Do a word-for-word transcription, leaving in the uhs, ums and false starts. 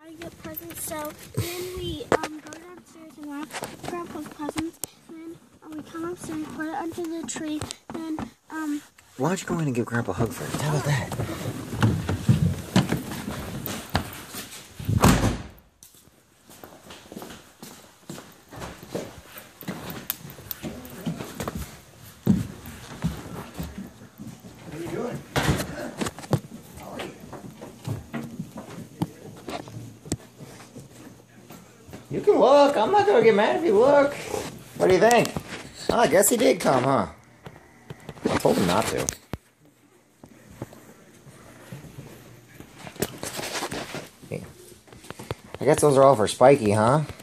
gotta get presents. So then we um go downstairs and wrap Grandpa's presents. Then um, we come upstairs, put it under the tree. Then um. Why don't you go in and give Grandpa a hug first? How about that? What are you doing? How are you? You can look. I'm not gonna get mad if you look. What do you think? Oh, I guess he did come, huh? I told him not to. Hey. I guess those are all for Spiky, huh?